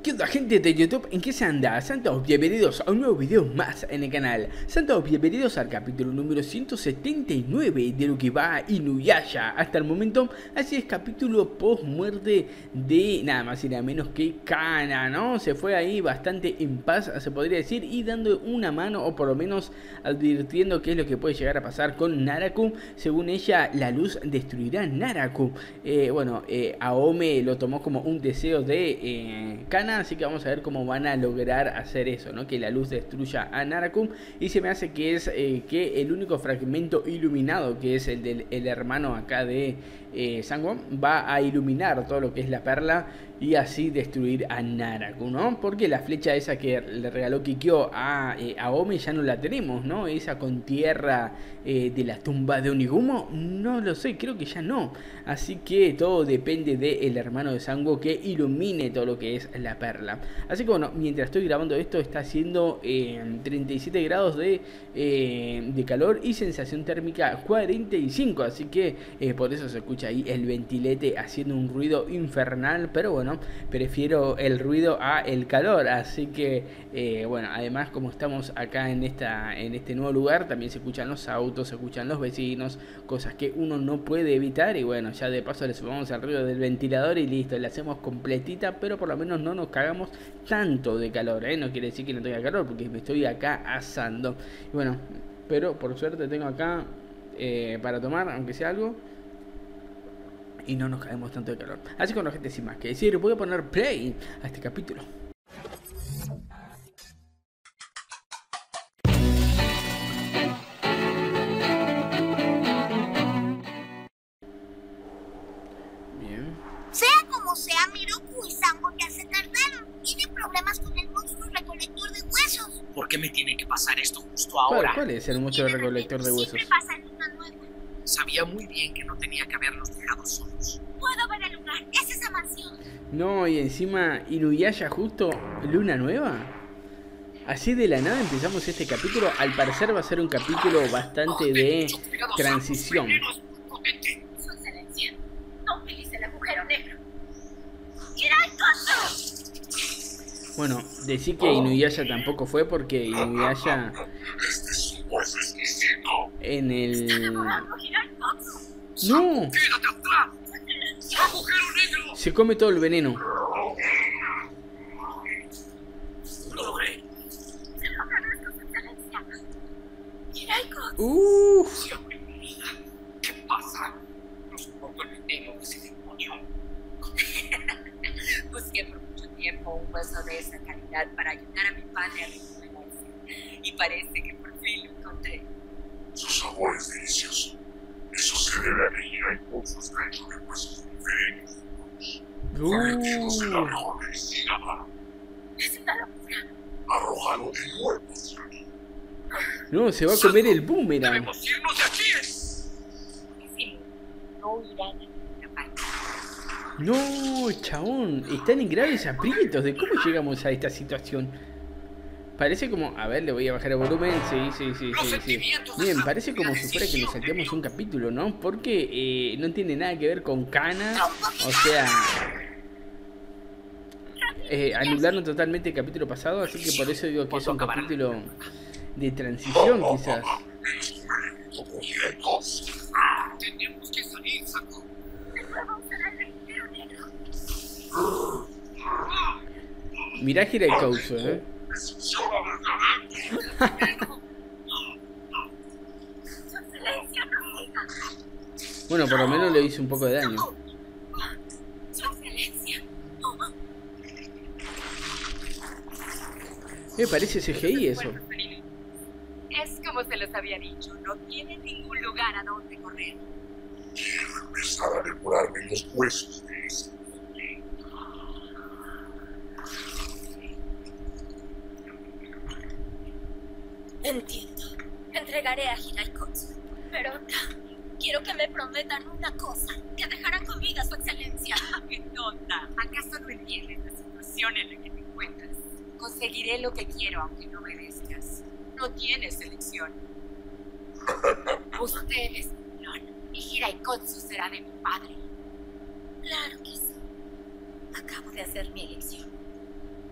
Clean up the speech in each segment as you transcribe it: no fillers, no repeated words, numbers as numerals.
¿Qué onda, gente de YouTube? ¿En qué se anda? Santos, bienvenidos a un nuevo video más en el canal. Santos, bienvenidos al capítulo número 179 de lo que va Inuyasha hasta el momento. Así es, capítulo post muerte de nada más y nada menos que Kana, ¿no? Se fue ahí bastante en paz, se podría decir, y dando una mano, o por lo menos advirtiendo qué es lo que puede llegar a pasar con Naraku. Según ella, la luz destruirá Naraku. Aome lo tomó como un deseo de Kana, así que vamos a ver cómo van a lograr hacer eso, ¿no? Que la luz destruya a Naraku. Y se me hace que es que el único fragmento iluminado, que es el del hermano acá de Sango, va a iluminar todo lo que es la perla y así destruir a Naraku, ¿no? Porque la flecha esa que le regaló Kikyo a Aome ya no la tenemos, ¿no? Esa con tierra de la tumba de Onigumo, no lo sé, creo que ya no. Así que todo depende del hermano de Sango que ilumine todo lo que es la perla. Así que bueno, mientras estoy grabando esto está haciendo 37 grados de calor y sensación térmica 45. Así que por eso se escucha ahí el ventilete haciendo un ruido infernal. Pero bueno, prefiero el ruido a el calor. Así que además como estamos acá en este nuevo lugar, también se escuchan los autos, se escuchan los vecinos, cosas que uno no puede evitar. Y bueno, ya de paso le sumamos al ruido del ventilador y listo, la hacemos completita, pero por lo menos no nos cagamos tanto de calor, ¿eh? No quiere decir que no tenga calor, porque me estoy acá asando. Y bueno, pero por suerte tengo acá para tomar, aunque sea algo, y no nos caemos tanto de calor. Así que bueno, gente, sin más que decir, voy a poner play a este capítulo. Sea como sea, Miroku y Sango ya se tardaron. Tienen problemas con el monstruo recolector de huesos. ¿Por qué me tiene que pasar esto justo ahora? ¿Cuál es el monstruo recolector de huesos? Siempre pasa en Luna Nueva. Sabía muy bien que no tenía que haberlos dejado solos. Puedo ver el lugar, es esa mansión. No, y encima Inuyasha justo Luna Nueva. Así de la nada empezamos este capítulo. Al parecer va a ser un capítulo bastante de transición. Su excelencia, no utilice el agujero negro. ¡Kirai Koso! Bueno, decir que Inuyasha tampoco fue, porque Inuyasha en el... ¡No! ¡Quédate atrás! ¡Agujero negro! Se come todo el veneno. ¡Lo logré! Se lo agradezco, su excelencia. ¡Kirai Koso! Siempre en mi vida. ¿Qué pasa? No soporto el veneno de ese demonio. Busqué por mucho tiempo un hueso de esa calidad para ayudar a mi padre a recuperarse. Y parece que por fin lo encontré. Su sabor es delicioso. Eso se debe a que Hirai Koso está hecho de huesos diferentes. Convertidos en la mejor medicina. Es una locura. Arrójalo de nuevo hacia mí. No, se va a comer el boomerang. ¡Debemos irnos de aquí! Sí, no irán a ninguna parte. No, chabón, están en graves aprietos. ¿De cómo llegamos a esta situación? Parece como... A ver, le voy a bajar el volumen. Sí. Bien, parece como si fuera que nos salteamos un capítulo, ¿no? Porque no tiene nada que ver con Kana. O sea... anularon totalmente el capítulo pasado. Así que por eso digo que es un capítulo de transición, quizás. Como Hirai Koso. Tenemos que salir, Sango. Luego usará el agujero negro. Mirá Hirai Koso, Decepciona verdaderamente. Su excelencia, no siga. Bueno, por lo menos le hizo un poco de daño. Su excelencia. Parece CGI eso. Es como se los había dicho, no tiene ningún lugar a donde correr. Quiero empezar a devorarme los huesos de ese. Entiendo. Entregaré a Hirai Koso. Pero quiero que me prometan una cosa. Que dejarán con vida a su excelencia. ¡Qué tonta! ¿Acaso no entiendes la situación en la que te encuentras? Conseguiré lo que quiero aunque no obedezcas. No tienes elección. Usted es mi clon y Hirai Koso será de mi padre. Claro que sí. Acabo de hacer mi elección.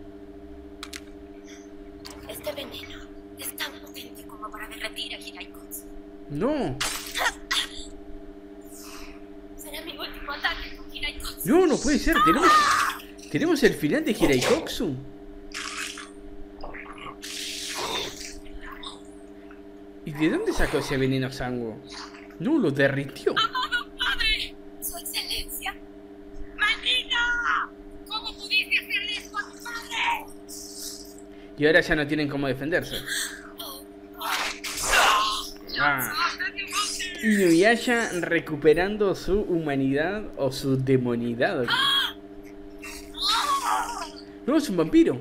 No. Será mi último ataque con Hiraikotsu. No, no puede ser. Tenemos el final de Hiraikotsu. ¿Y de dónde sacó ese veneno Sango? No, lo derritió. ¡Amado padre! ¡Su excelencia! ¡Maldita! ¿Cómo pudiste hacerle esto a mi padre? Y ahora ya no tienen cómo defenderse. Ah. Inuyasha recuperando su humanidad o su demonidad. No, es un vampiro.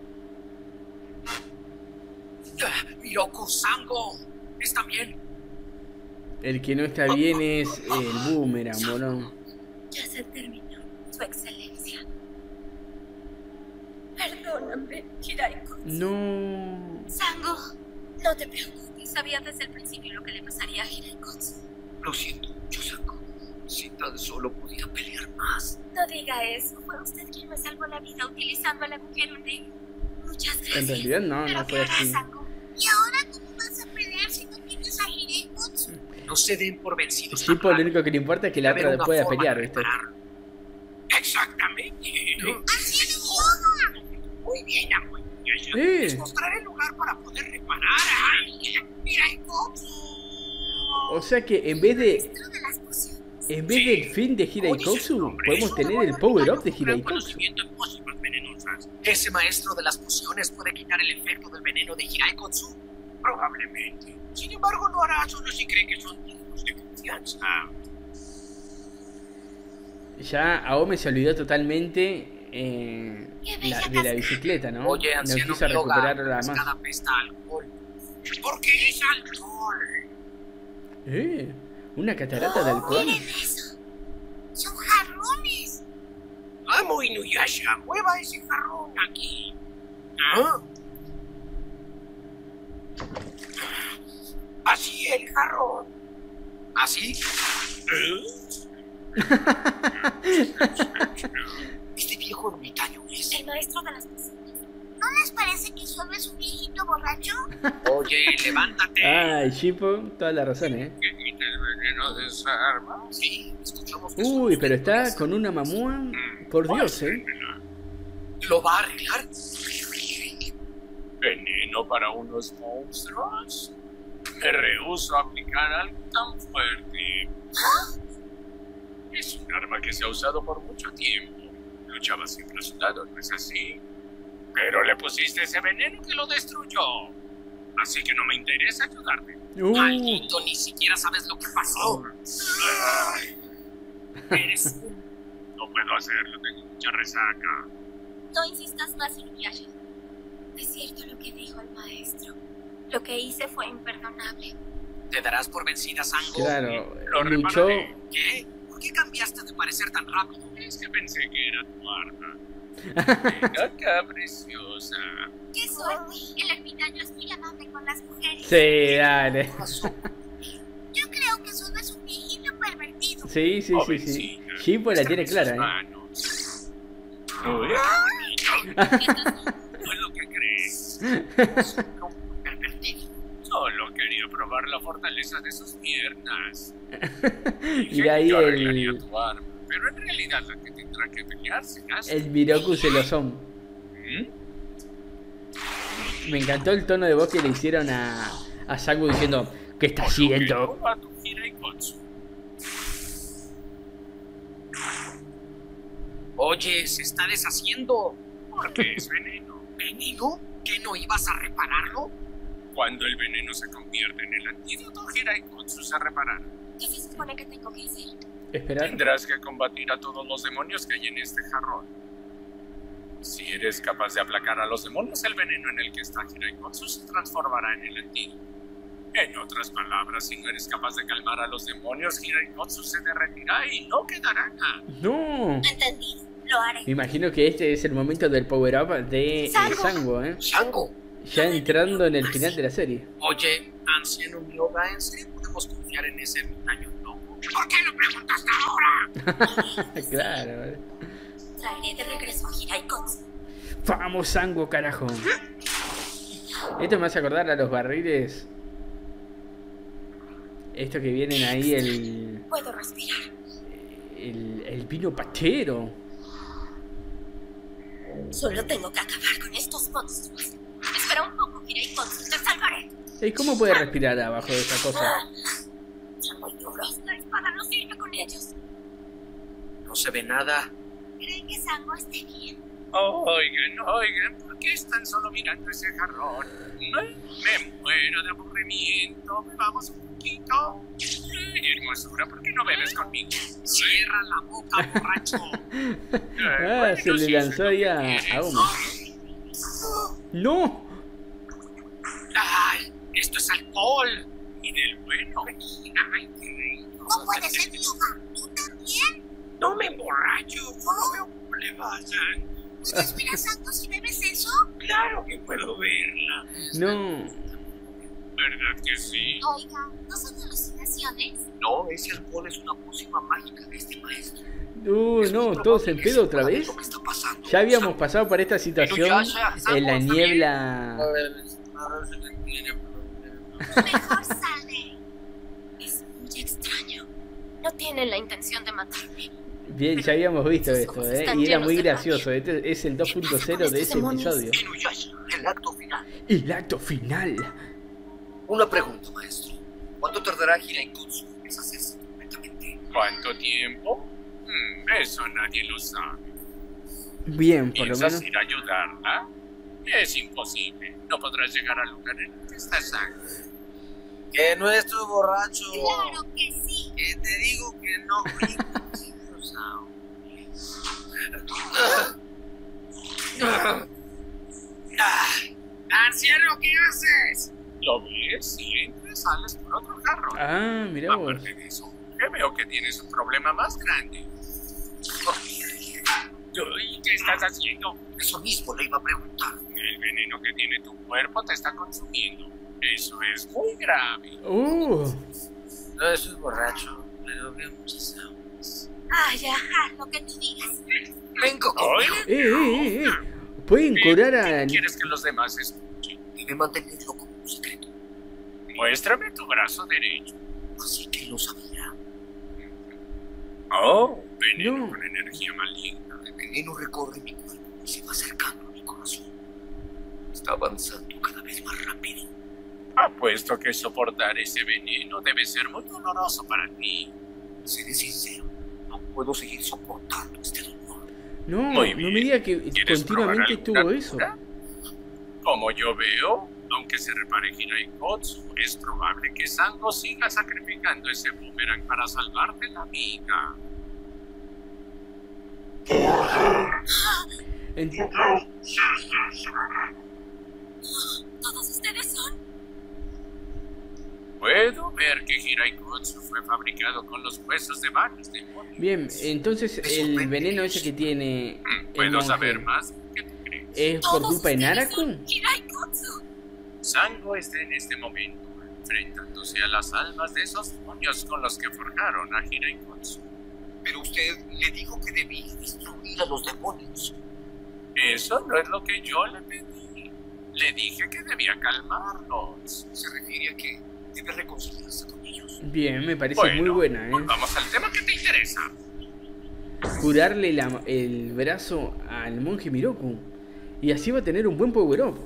Miroku Sango, ¿está bien? El que no está bien es el boomerang, boludo. Ya se terminó, su excelencia. Perdóname, Hiraikotsu. No. Sango, no te preocupes. Sabía desde el principio lo que le pasaría a Hiraikotsu. Lo siento mucho, Sango. Si tan solo pudiera pelear más. No diga eso. Fue usted quien me salvó la vida utilizando al agujero negro. Muchas gracias. En realidad no, Pero no fue ¿qué harás, así. Sango? ¿Y ahora cómo vas a pelear si no tienes a Hiraikotsu? No se den por vencidos. Sí, pues lo único que le importa es que la otra pueda pelear, ¿viste? Exactamente. ¡Haciendo yoga! Muy bien, amor. Eh. Les mostraré el lugar para poder reparar a Hiraikotsu. O sea que en vez de... Maestro de las pociones. En vez del fin de Hiraikotsu, podemos tener el power-up de Hiraikotsu. Conocimiento en pócimas venenosas. Ese maestro de las pociones puede quitar el efecto del veneno de Hiraikotsu. Probablemente. Sin embargo, lo hará solo si cree que son dignos de confianza. Ya Aome se olvidó totalmente de la bicicleta, ¿no? Oye, No anciano quiso Myoga, recuperarla la más. cascada apesta a alcohol. ¿Por qué es alcohol? Una catarata de alcohol. Miren eso. Son jarrones. Amo Inuyasha, mueva ese jarrón aquí. ¿Ah? Así el jarrón. ¿Así? Este viejo ermitaño es. El maestro de las pociones. ¿No les parece que solo es un viejito borracho? Oye, levántate. Ay, Shippo, toda la razón, ¿eh? Que quita el veneno de esa arma. Sí, escuchamos que Uy, son pero ustedes. está con una mamúa. Por Dios, ¿eh? ¿Lo va a arreglar? ¿Veneno para unos monstruos? Me rehúso a aplicar algo tan fuerte. Es un arma que se ha usado por mucho tiempo. Luchaba siempre a su lado, ¿no es así? Pero le pusiste ese veneno que lo destruyó. Así que no me interesa ayudarte. Maldito, ni siquiera sabes lo que pasó. Eres un... No puedo hacerlo, tengo mucha resaca. No insistas más, Inuyasha. Es cierto lo que dijo el maestro. Lo que hice fue imperdonable. ¿Te darás por vencida, Sango? Claro, Lo luchó. repararé. ¿Qué? ¿Por qué cambiaste de parecer tan rápido? Es que pensé que era tu arma. Mira acá, preciosa. ¡Qué suerte! El ermitaño es muy amable con las mujeres. Sí, dale. Yo creo que solo es un viejito pervertido. Sí. Jovencita, Shippo la tiene clara, ¿eh? manos. No es lo que crees. Es un pervertido. Solo quería probar la fortaleza de sus piernas. Y ahí Yo arreglaría el tu arma, pero en realidad la que tendrá que pelear será el Miroku celosón. Me encantó el tono de voz que le hicieron a Sango diciendo, ¿qué está haciendo? A tu Hiraikotsu. Oye, se está deshaciendo. Porque es veneno. ¿Veneno? ¿Que no ibas a repararlo? Cuando el veneno se convierte en el antídoto, Hiraikotsu se reparará. ¿Qué se supone que tengo que hacer? Esperar. Tendrás que combatir a todos los demonios que hay en este jarrón. Si eres capaz de aplacar a los demonios, el veneno en el que está Hiraikotsu se transformará en el antídoto. En otras palabras, si no eres capaz de calmar a los demonios, Hiraikotsu se derretirá y no quedará nada. No. Entendido. Lo haré. Me imagino que este es el momento del power up de Sango, ¿eh? ¡Sango! Ya entrando en el final de la serie. Oye, anciano Myoga, ¿en serio podemos confiar en ese ermitaño loco? ¿Por qué lo preguntaste ahora? Claro. Traeré de regreso a Hiraikotsu. Vamos, Sango, carajo. Esto me hace acordar a los barriles Esto que vienen ahí, el Puedo respirar. vino pachero. Solo tengo que acabar con estos monstruos. Espera un poco, Hirai Kotsu, te salvaré. ¿Y cómo puede respirar abajo de esa cosa? Son muy duros. La espada no sirve con ellos. No se ve nada. ¿Creen que Sango esté bien? Oigan, ¿por qué están solo mirando ese jarrón? Me muero de aburrimiento. Bebamos un poquito. Hermosura, ¿por qué no bebes conmigo? Cierra la boca, borracho. Se le lanzó ahí a Ome. ¡No! ¡Ay! Esto es alcohol. Y del bueno. Ay, qué rico. No puede ser mi hogar. ¿Tú también? No me emborracho. No veo cómo le vayan. ¿Puedes ver a Sango si bebes eso? Claro que puedo verla. No. ¿Verdad que sí? Oiga, ¿no son alucinaciones? No, ese alcohol es una pócima mágica de este maestro. No, todos en pedo otra vez. Lo que está pasando. Ya habamos pasado por esta situación en la niebla. Mejor sale. Es muy extraño. No tienen la intención de matarme. Bien, ya habíamos visto esto, y era muy gracioso. Este es el 2.0 de ese episodio. Inuyasha, el acto final. El acto final. Una pregunta, maestro. ¿Cuánto tardará Hirai Kotsu en deshacerse completamente? ¿Cuánto tiempo? Eso nadie lo sabe. Bien, por lo ¿Piensas menos. ir a ayudarla? Es imposible. No podrás llegar al lugar en el que está Sango. Que no estoy borracho. Claro que sí. Que te digo que no. ¡Anciano, qué haces! ¿Lo ves? Si entras, sales por otro jarrón. Ah, mirá vos. Aparte de eso, que veo que tienes un problema más grande. ¿Y qué estás haciendo? Eso mismo le iba a preguntar. El veneno que tiene tu cuerpo te está consumiendo. Eso es muy grave. No estoy borracho, pero veo muchas aguas. Ay, ajá, lo que tú digas. Vengo conmigo. Pueden curar a. ¿Quieres que los demás escuchen? Debe mantenerlo como un secreto. Muéstrame tu brazo derecho. Así que lo sabía. Oh, veneno No. con energía maligna. El veneno recorre mi cuerpo y se va acercando a mi corazón. Está avanzando cada vez más rápido. Apuesto que soportar ese veneno debe ser muy doloroso para ti. Seré sincero, no puedo seguir soportando este dolor. No, Muy no bien. me diga que ¿Quieres continuamente probar alguna estuvo eso. cura? Como yo veo, aunque se repare Hirai Kotsu, es probable que Sango siga sacrificando ese boomerang para salvarte la vida. ¿Todos ustedes son? Puedo ver que Hirai Kotsu fue fabricado con los huesos de varios demonios. Bien, entonces el veneno ese que tiene el ¿Puedo monje, saber más? ¿Qué tú crees? ¿es por ¿Todos culpa de ustedes Naraku? son Hirai Kotsu? Sango está en este momento enfrentándose a las almas de esos demonios con los que forjaron a Hirai Kotsu. Pero usted le dijo que debía destruir a los demonios. Eso no es lo que yo le pedí. Le dije que debía calmarlos. Se refiere a que debe reconciliarse con ellos. Bien, me parece Bueno, muy buena, Volvamos al tema que te interesa. Curarle el brazo al monje Miroku. Y así va a tener un buen power up.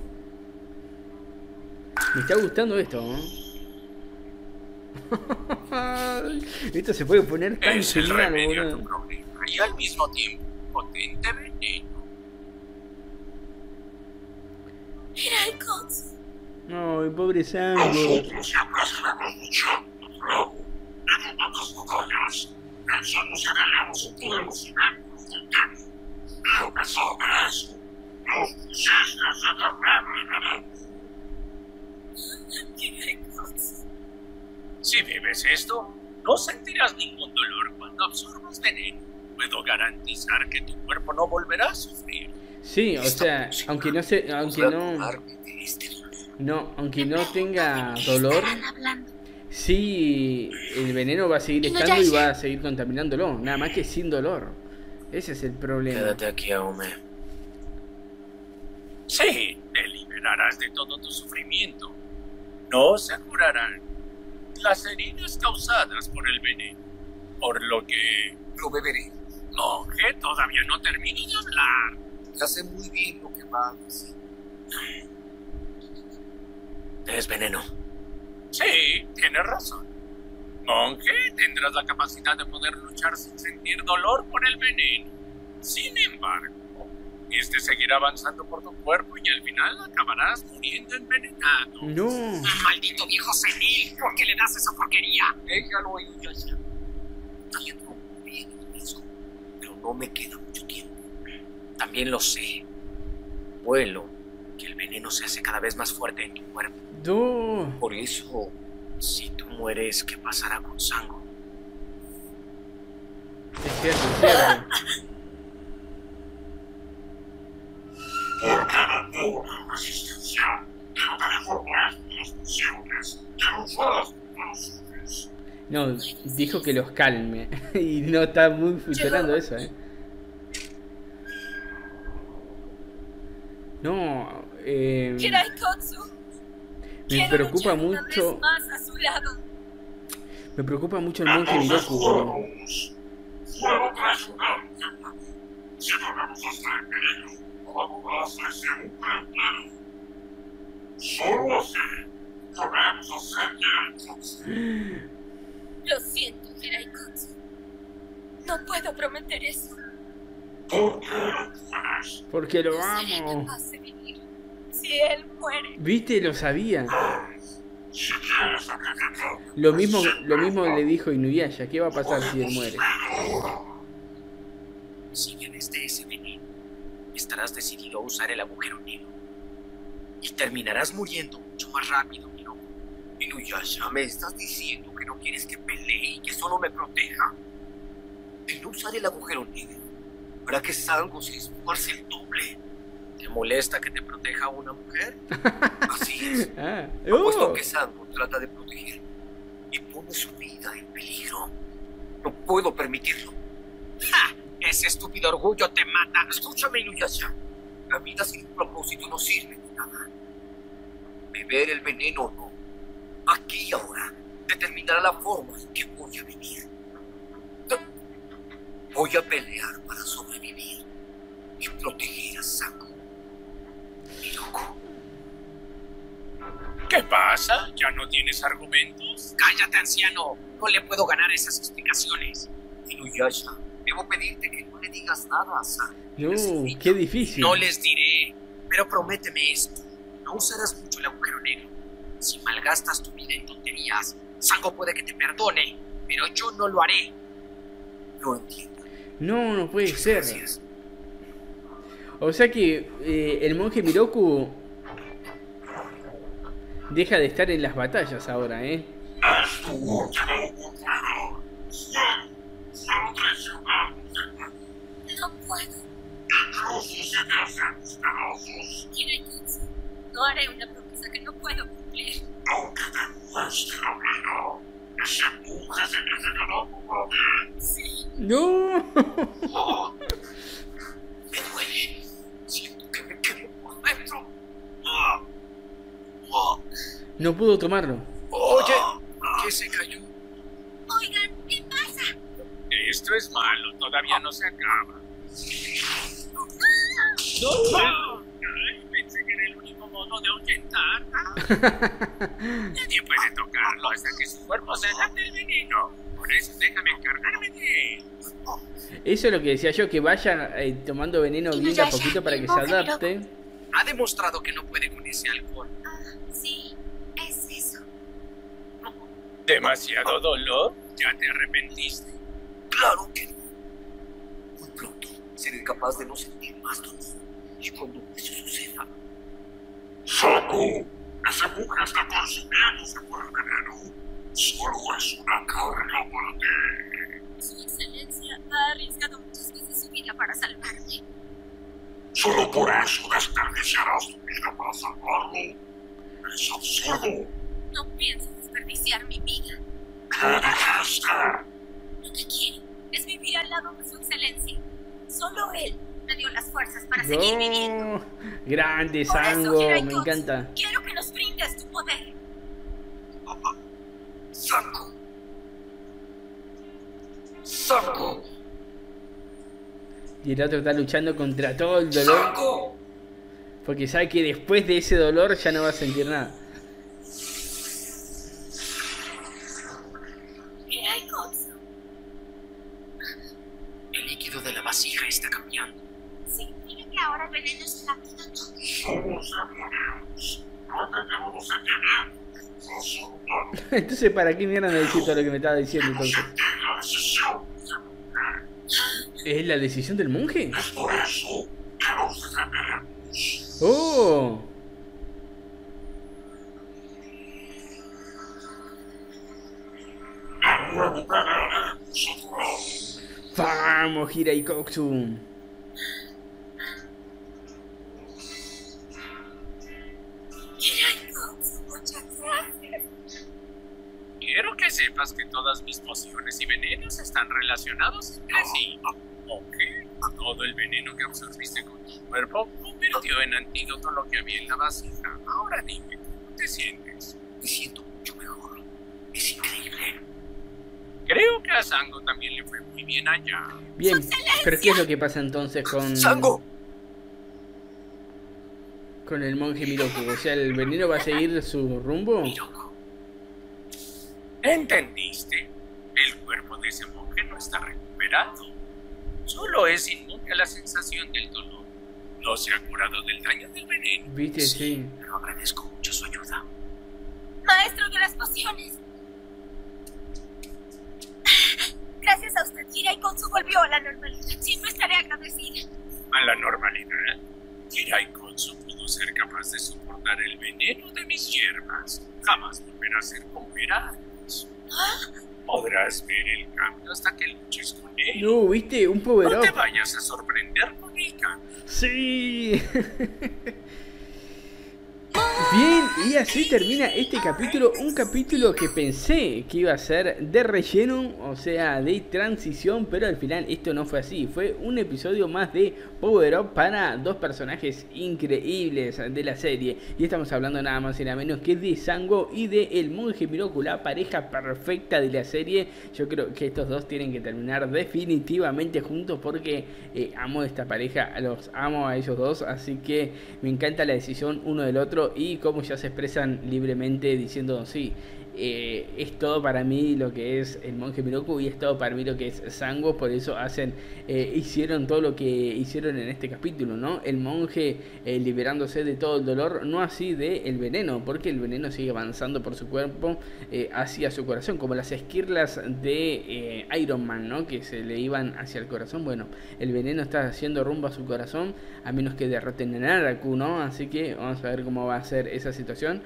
Me está gustando esto, Esto se puede poner tan Es el genial, remedio a tu boludo. problema y al mismo tiempo potente veneno. Hirai Kotsu. Ay, pobre Sango. Nosotros siempre seremos luchando, luego. En pocas batallas, pensamos que ganamos o podemos ganarnos del cambio. Pero a pesar de eso, no pusiste ese terrible veneno. Hirai Kotsu. Si bebes esto, no sentirás ningún dolor cuando absorbas veneno. Puedo garantizar que tu cuerpo no volverá a sufrir. Sí, o sea, aunque no se, aunque Podrá no, curarme de este dolor. no, aunque no tenga dolor, Estarán hablando. sí, el veneno va a seguir estando y va a seguir contaminándolo, nada más que sin dolor. Ese es el problema. Quédate aquí, Aome. Sí, te liberarás de todo tu sufrimiento. No se curarán, las heridas causadas por el veneno. Por lo que... Lo beberé. Monje, todavía no termino de hablar. Ya sé muy bien lo que va a decir. Es veneno. Sí, tienes razón. Monje, tendrás la capacidad de poder luchar sin sentir dolor por el veneno. Sin embargo, este seguirá avanzando por tu cuerpo y al final acabarás muriendo envenenado. No. Maldito viejo senil, ¿por qué le das esa porquería? Déjalo, Inuyasha. Está yendo muy bien eso, pero no me queda mucho tiempo. También lo sé. Vuelo que el veneno se hace cada vez más fuerte en tu cuerpo. No. Por eso, si tú mueres, ¿qué pasará con Sango? Es cierto, es cierto. Porque no puedo resistencia. Quiero tener formas las funciones. Quiero usar las. No, dijo que los calme. Y no está muy funcionando eso, No, Hiraikotsu. me Quiero preocupa luchar una mucho. vez más a su lado. Me preocupa mucho el monje Miroku. Fuego traicionante. Si volvemos hasta el peligro, podrás siempre pleno. Solo así podremos hacer bien. Lo siento, Hiraikotsu. No puedo prometer eso. ¿Por qué no puedes? Porque lo No seré amo. capaz de vivir si él muere. ¿Viste? Lo sabía. Si quieres sacrificar. Lo mismo le dijo Inuyasha. ¿Qué va a pasar si él muere? Si vienes de ese veneno, estarás decidido a usar el agujero negro. Y terminarás muriendo mucho más rápido, Miro. Inuyasha, me estás diciendo que no quieres que pelee y que solo me proteja. El no usar el agujero negro hará que Sango se esfuerce el doble. ¿Te molesta que te proteja una mujer? Así es. Ah. Puesto Oh. que Sango trata de protegerme y pone su vida en peligro. No puedo permitirlo. ¡Ja! Ese estúpido orgullo te mata. Escúchame, Inuyasha. La vida sin propósito no sirve de nada. Beber el veneno o no, aquí y ahora, determinará la forma en que voy a vivir. Voy a pelear para sobrevivir y proteger a Sango. Miroku. ¿Qué pasa? ¿Ya no tienes argumentos? Cállate, anciano. No le puedo ganar esas explicaciones. Inuyasha, debo pedirte que no le digas nada a Sango. No, qué difícil. No les diré, pero prométeme esto. No usarás mucho el agujero negro. Si malgastas tu vida en tonterías, Sango puede que te perdone, pero yo no lo haré. Lo entiendo. No, no puede ser. Gracias. O sea que el monje Miroku deja de estar en las batallas ahora, Es tu última oportunidad. Fuego traicionante. No puedo. Incluso si te hacemos pedazos. Hiraikotsu, no haré una promesa que no puedo cumplir. Aunque te cueste la vida, ese empuje significará para ti. Sí, No. Me duele. Siento que me quemo por dentro. No pudo tomarlo. Oye, ¿qué se cayó? oigan, ¿qué pasa? Esto es malo, todavía no se acaba. Ay, pensé que era el único modo de ahuyentar. Nadie puede tocarlo hasta que su cuerpo se adapte al veneno. Por eso déjame encargarme de él. Eso es lo que decía yo, que vaya tomando veneno bien de a Inuyasha, poquito para que el se monje adapte. Ha demostrado que no puede con ese alcohol. Ah, sí, es eso. ¿Demasiado dolor? ¿Ya te arrepentiste? Claro que no. Muy pronto seré capaz de no sentir más dolor. Y cuando eso suceda, Sango, ese empuje está consumiéndose por el veneno. Solo es una carga para ti. Su excelencia ha arriesgado muchas veces su vida para salvarme. Solo por eso desperdiciarás tu vida para salvarlo. Es absurdo. No pienso desperdiciar mi vida. ¿Qué dijiste? Lo que quiero es vivir al lado de su excelencia. Solo él me dio las fuerzas para seguir viviendo. No. Grande Por eso, Sango, me Hiraikotsu, encanta. quiero que nos brindes tu poder. ¡Sango! ¡Sango! Y el otro está luchando contra todo el dolor. ¡Sango! Porque sabe que después de ese dolor ya no va a sentir nada. Hirai Kotsu. El líquido de la vasija está cambiando. Significa que ahora el veneno es el antídoto. Somos demonios. No tenemos sentimientos. No somos Entonces, ¿para qué mierda me decís todo lo que me estaba diciendo entonces? la decisión de mujer. ¿Es la decisión del monje? Es por eso que nos defenderemos. ¡Oh! No recuperaremos a tu lado. ¡Vamos, Hirai Kotsu! Hirai Kotsu, muchas gracias. Quiero que sepas que todas mis pociones y venenos están relacionados entre sí. Ok, todo el veneno que absorbiste con tu cuerpo convirtió en antídoto lo que había en la vasija. Ahora dime, ¿cómo te sientes? Me siento mucho mejor. Es increíble. Creo que a Sango también le fue muy bien allá. Bien, pero ¿qué es lo que pasa entonces ¡Sango! con el monje Miroku? O sea, ¿el veneno va a seguir su rumbo? Miroku. ¿Entendiste? El cuerpo de ese monje no está recuperado. Solo es inmune a la sensación del dolor. No se ha curado del daño del veneno. ¿Viste? Sí. Pero agradezco mucho su ayuda. Maestro de las pociones. Gracias a usted, Hirai Kotsu volvió a la normalidad. Siempre estaré agradecida. A la normalidad, Hirai Kotsu pudo ser capaz de soportar el veneno de mis hierbas. Jamás volverá a ser como era antes. Podrás ver el cambio hasta que luches con él. No, ¿viste? Un power No te up. vayas a sorprender con el cambio. Sí. Bien, y así termina este capítulo, un capítulo que pensé que iba a ser de relleno, o sea, de transición, pero al final esto no fue así, fue un episodio más de Power Up para dos personajes increíbles de la serie, y estamos hablando nada más y nada menos que de Sango y de el monje Miroku, la pareja perfecta de la serie. Yo creo que estos dos tienen que terminar definitivamente juntos porque amo esta pareja, los amo a ellos dos, así que me encanta la decisión uno del otro y cómo ya se expresan libremente diciendo sí, es todo para mí lo que es el monje Miroku y es todo para mí lo que es Sango. Por eso hicieron todo lo que hicieron en este capítulo, ¿no? El monje liberándose de todo el dolor, no así de el veneno, porque el veneno sigue avanzando por su cuerpo hacia su corazón, como las esquirlas de Iron Man, ¿no? Que se le iban hacia el corazón. Bueno, el veneno está haciendo rumbo a su corazón, a menos que derroten a Naraku, ¿no? Así que vamos a ver cómo va a ser esa situación.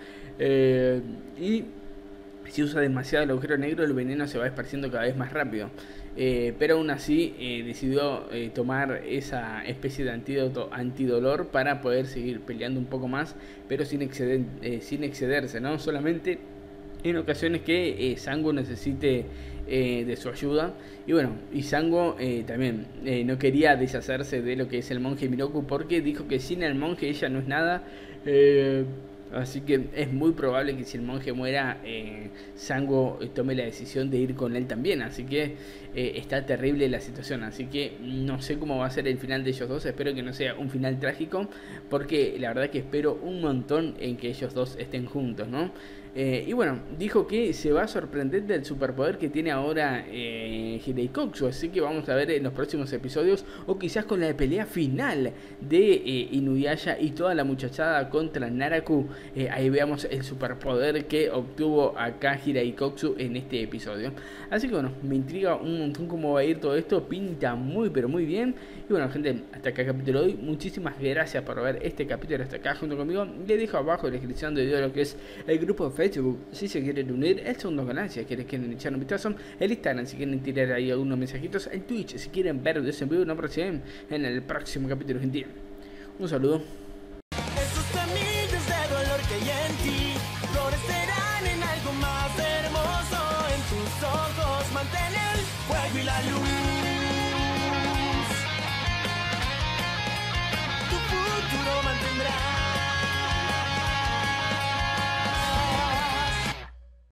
Y si usa demasiado el agujero negro, el veneno se va esparciendo cada vez más rápido. Pero aún así decidió tomar esa especie de antídoto antidolor para poder seguir peleando un poco más, pero sin excederse, ¿no? Solamente en ocasiones que Sango necesite de su ayuda. Y bueno, y Sango también no quería deshacerse de lo que es el monje Miroku, porque dijo que sin el monje ella no es nada. Así que es muy probable que si el monje muera, Sango tome la decisión de ir con él también. Así que está terrible la situación. Así que no sé cómo va a ser el final de ellos dos. Espero que no sea un final trágico, porque la verdad que espero un montón en que ellos dos estén juntos, ¿no? Y bueno, dijo que se va a sorprender del superpoder que tiene ahora Hirai Kotsu. Así que vamos a ver en los próximos episodios, o quizás con la pelea final de Inuyasha y toda la muchachada contra Naraku. Ahí veamos el superpoder que obtuvo acá Hirai Kotsu en este episodio. Así que bueno, me intriga un montón cómo va a ir todo esto. Pinta muy pero muy bien. Y bueno, gente, hasta acá el capítulo de hoy. Muchísimas gracias por ver este capítulo hasta acá junto conmigo. Les dejo abajo en la descripción del video lo que es el grupo de Facebook, si se quieren unir, el segundo canal si quieren echar un vistazo, el Instagram si quieren tirar ahí algunos mensajitos, el Twitch si quieren ver videos en vivo. No reciben en el próximo capítulo, gente. Un saludo. Esos semillas de dolor que hay en ti florecerán en algo más hermoso. En tus ojos mantén el fuego y la luz. Tu futuro mantendrá